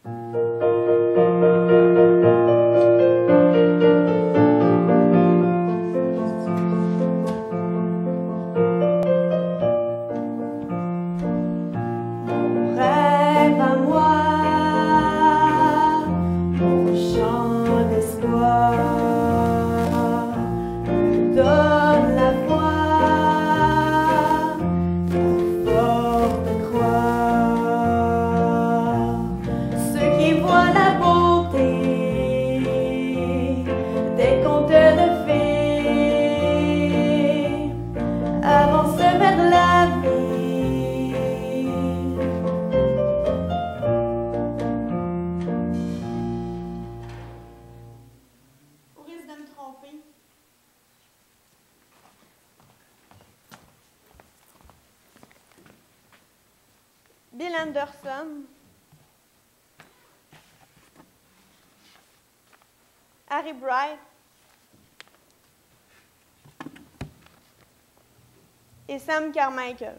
Bill Anderson, Harry Bright et Sam Carmichael.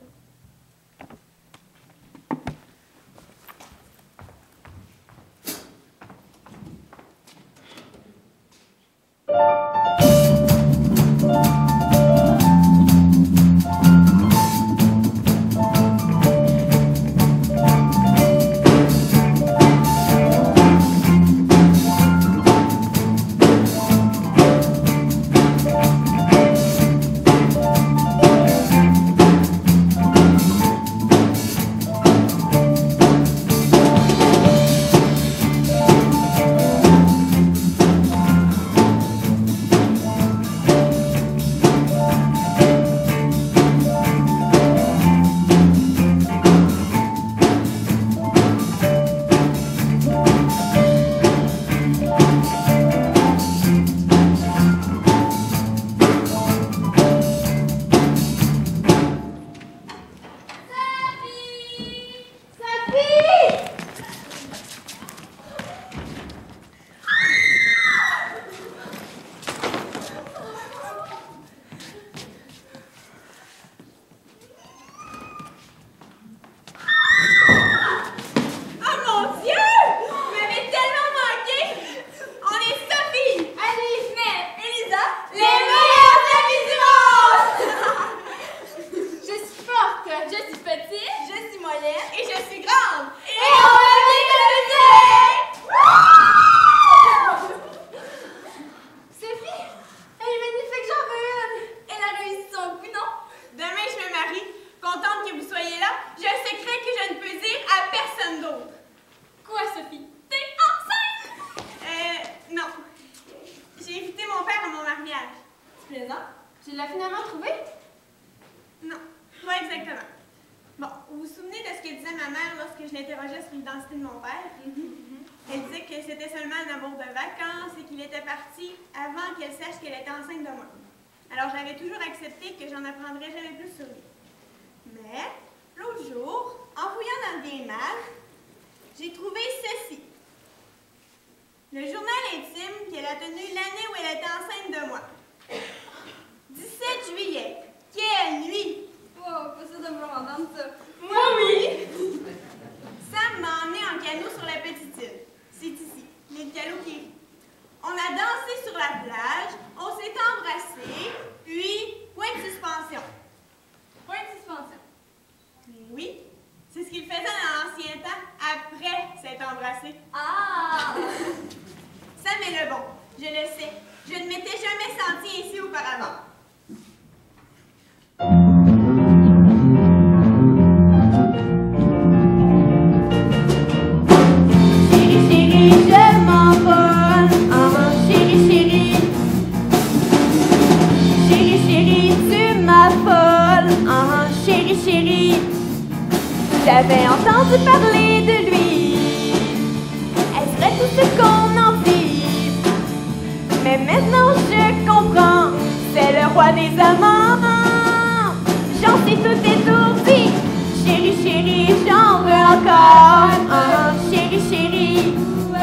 Tu l'as finalement trouvé? Non, pas exactement. Bon, vous vous souvenez de ce que disait ma mère lorsque je l'interrogeais sur l'identité de mon père? Elle disait que c'était seulement un amour de vacances et qu'il était parti avant qu'elle sache qu'elle était enceinte de moi. Alors j'avais toujours accepté que j'en apprendrais jamais plus sur lui. Mais, l'autre jour, en fouillant dans le bien mal, j'ai trouvé ceci. Le journal intime qu'elle a tenu l'année où elle était enceinte de moi. 17 juillet. Quelle nuit! Oh, pas ça de me entendre ça. Moi, oui! Sam m'a emmené en canot sur la petite île. C'est ici, l'île Caloquet. On a dansé sur la plage, on s'est embrassés, puis point de suspension. Point de suspension. Oui, c'est ce qu'il faisait dans l'ancien temps, après s'être embrassé. Ah! Sam est le bon, je le sais. Je ne m'étais jamais sentie ainsi auparavant. J'avais entendu parler de lui. Est-ce vrai tout ce qu'on en dit? Mais maintenant je comprends, c'est le roi des amants. J'en suis tout étourdi. Chérie, chérie, j'en veux encore. Chérie, chérie.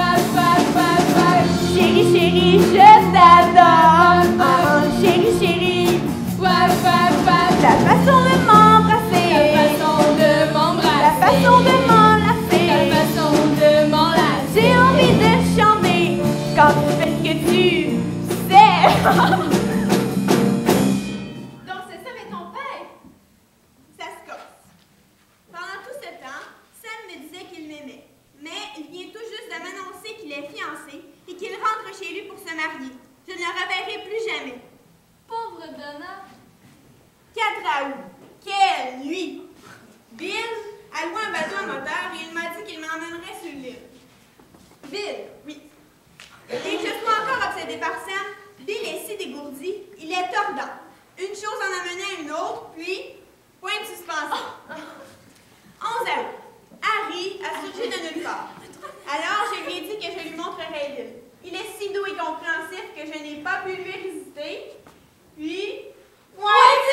Chérie, chérie, je t'adore. Chérie, chérie. La façon de m'embrasser. La façon de m'enlacer. La façon de m'enlacer. Donc c'est ça, mais ton père? Ça se corse. Pendant tout ce temps, Sam me disait qu'il m'aimait. Mais il vient tout juste de m'annoncer qu'il est fiancé et qu'il rentre chez lui pour se marier. Je ne le reverrai plus jamais. Pauvre Donna. 4 août. Quelle nuit! Bill a loué un bateau à moteur et il m'a dit qu'il m'emmènerait sur l'île. Bill, oui. Et je suis encore obsédée par Sam. Bill est si dégourdi, il est tordant. Une chose en amenait à une autre, puis point de suspension. 11 août. Harry a surgi de nulle part. Alors, je lui ai dit que je lui montrerais l'île. Il est si doux et compréhensif que je n'ai pas pu lui résister. Puis, point de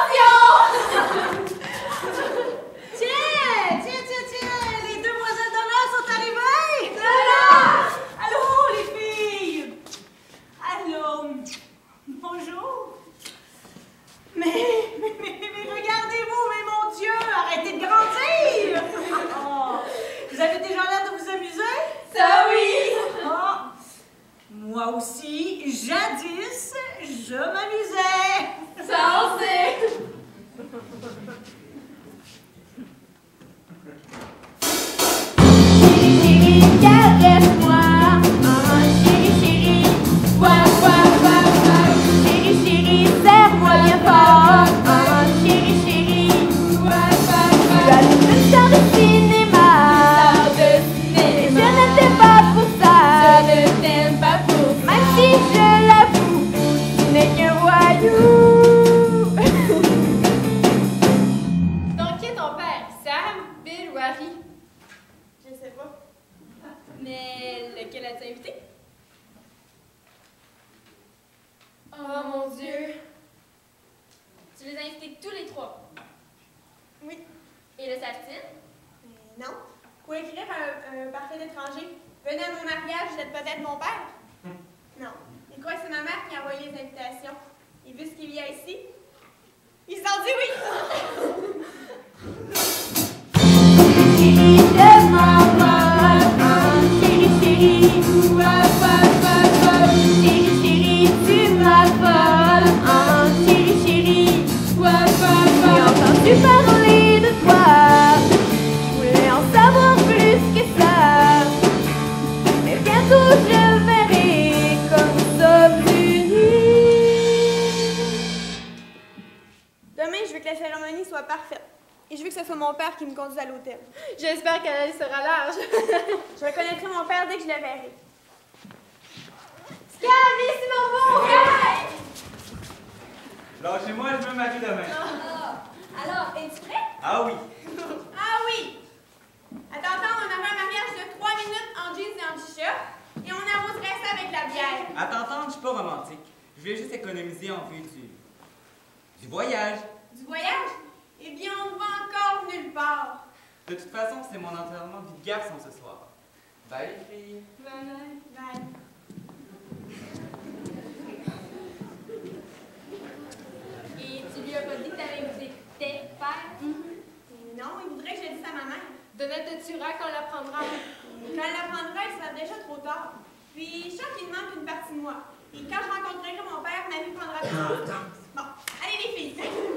suspension! Tiens, les demoiselles d'honneur sont arrivées! Allô, les filles! Allô, bonjour! Mais regardez-vous, mais mon Dieu, arrêtez de grandir! Oh, vous avez déjà l'air de vous amuser? Ça oui! Oh, moi aussi, jadis, je m'amusais! Ça on sait. Chérie, caresse-moi. Chérie, chérie. Chérie, chérie, serre-moi bien fort. Chérie, chérie. Tu as une star de cinéma. Mais je ne t'aime pas pour ça. Même si je l'avoue, tu n'es qu'un voyou. Donc qui est ton père? Sam, Bill ou Harry? Je sais pas. Mais lequel as-tu invité? Oh mon Dieu! Tu les as invités tous les trois? Oui. Et le savent-ils? Non. Pour écrire un parfait d'étranger. Venez à mon mariage, vous êtes peut-être mon père? Non. Il croit que c'est ma mère qui a envoyé les invitations. Et vu ce qu'il y a ici, il s'en dit oui! Chérie, je m'envole. Chérie, chérie. Chérie, chérie, tu m'affoles. Chérie, chérie. J'ai entendu parler de toi. Je voulais en savoir plus que ça. Mais bientôt je verrai comme nous sommes unis. Demain, je veux que la cérémonie soit parfaite. Et je veux que ce soit mon père qui me conduise à l'hôtel. J'espère qu'elle sera large. Je reconnaîtrai mon père dès que je le verrai. Lâchez-moi, je me marie demain. Alors, es-tu prêt? Ah oui. Ah oui! À t'entendre, on aurait un mariage de 3 minutes en jeans et en t-shirt. Et on arroserait ça avec la bière. À t'entendre, je suis pas romantique. Je voulais juste économiser en vue du voyage. Du voyage? Eh bien, on ne va encore nulle part. De toute façon, c'est mon enterrement de vie de garçon ce soir. Bye les filles. Bye. Et tu lui as pas dit que t'avais invité tes pères? Non, il voudrait que je le dise à ma mère. Donnette te tuera quand on l'apprendra. Quand elle l'apprendra, il sera déjà trop tard. Puis, je sens qu'il me manque une partie de moi. Et quand je rencontrerai mon père, ma vie prendra plus de sens. Bon, allez les filles.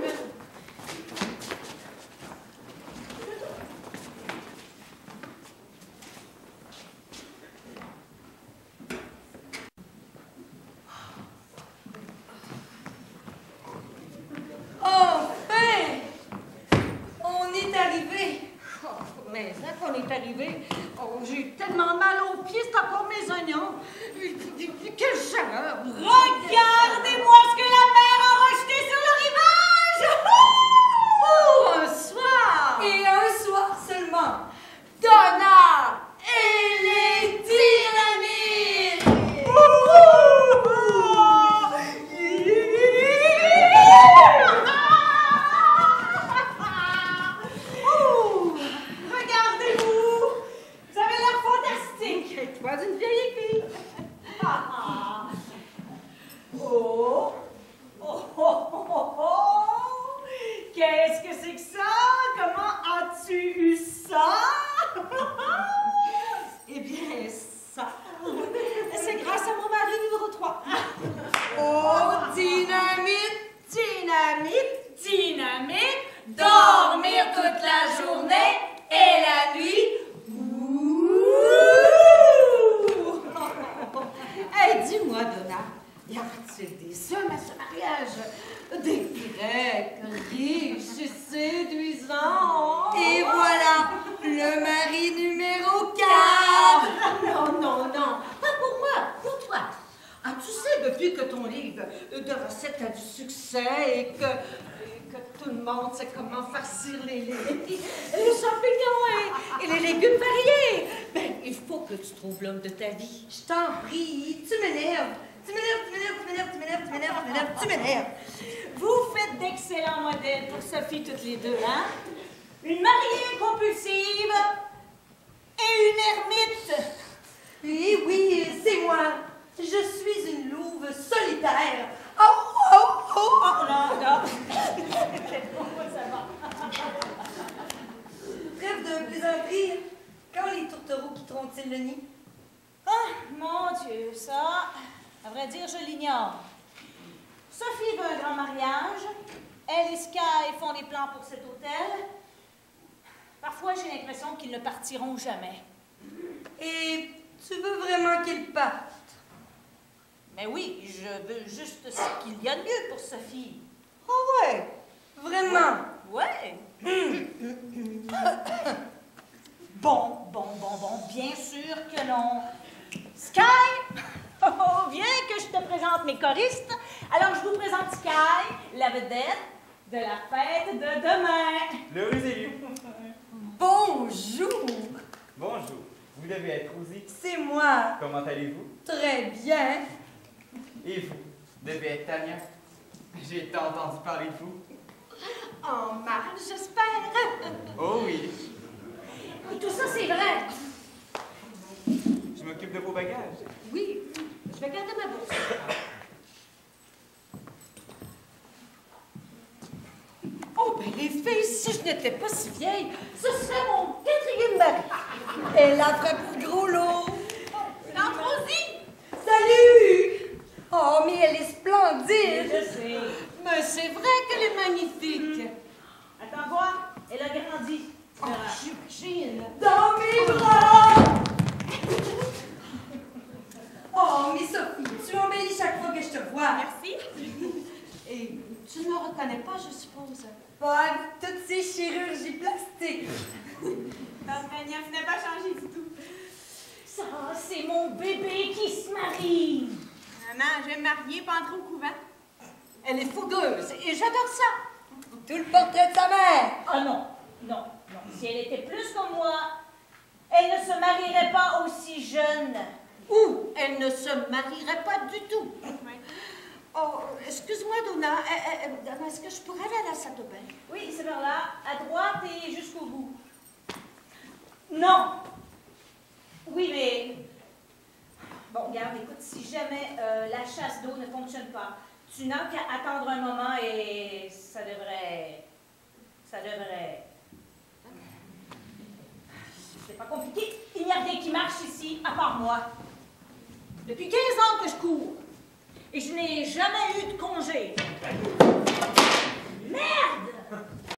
Enfin! On est arrivé! Oh, mais ça qu'on est arrivé, oh, j'ai tellement mal aux pieds, c'est encore mes oignons. Quelle chaleur! Regardez-moi ce que la mer a rejeté sur le rivage! Pour un soir! Et un soir seulement! Donna et les dynamites! Regardez-vous! Vous avez l'air fantastique! Et toi, une vieille fille! Oh! Oh! recette a du succès et que tout le monde sait comment farcir les champignons et les légumes variés. Ben, il faut que tu trouves l'homme de ta vie. Je t'en prie, tu m'énerves. Tu m'énerves. Vous faites d'excellents modèles pour Sophie toutes les deux, hein? Une mariée compulsive et une ermite. Oui, c'est moi. Je suis une louve solitaire. Oh, non. Ça va. Trêve de plaisanterie. Quand les tourtereaux quitteront-ils le nid? Ah, mon Dieu, ça, à vrai dire, je l'ignore. Sophie veut un grand mariage. Elle et Sky font des plans pour cet hôtel. Parfois, j'ai l'impression qu'ils ne partiront jamais. Et tu veux vraiment qu'ils partent? Mais oui, je veux juste ce qu'il y a de mieux pour Sophie. Ah ouais? Vraiment? Ouais. Bon, bien sûr que non. Sky, oh, viens que je te présente mes choristes. Alors, je vous présente Sky, la vedette de la fête de demain. L'heureux élu. Bonjour! Bonjour. Vous devez être Rosie. C'est moi. Comment allez-vous? Très bien. Et vous devez être Tania. J'ai tant entendu parler de vous. En mal, j'espère. Oh oui. Tout ça, c'est vrai. Je m'occupe de vos bagages. Oui, je vais garder ma bourse. Oh, ben les filles, si je n'étais pas si vieille, ce serait mon 4e mari. Elle a fait pour gros lot. Tante Rosie! Salut! Oh, mais elle est splendide. Je sais. Mais c'est vrai qu'elle est magnifique. Attends, voir, elle a grandi. Oh, j'imagine. Dans mes bras! Oh, mais Sophie, tu embellis chaque fois que je te vois. Merci. Et tu ne me reconnais pas, je suppose? Pas toutes ces chirurgies plastiques. Tante Tania, tu n'as pas changé du tout. Ça, c'est mon bébé qui se marie. Maman, je vais me marier, pas entrer au couvent. Elle est fougueuse et j'adore ça. Tout le portrait de sa mère. Ah non. Si elle était plus comme moi, elle ne se marierait pas aussi jeune. Ou elle ne se marierait pas du tout. Ouais. Oh, excuse-moi, Donna. Est-ce que je pourrais aller à la salle de bain? Oui, c'est vers là, à droite et jusqu'au bout. Non. Oui, mais... Bon, regarde, écoute, si jamais la chasse d'eau ne fonctionne pas, tu n'as qu'à attendre un moment et ça devrait... C'est pas compliqué. Il n'y a rien qui marche ici, à part moi. Depuis 15 ans que je cours. Et je n'ai jamais eu de congé. Merde!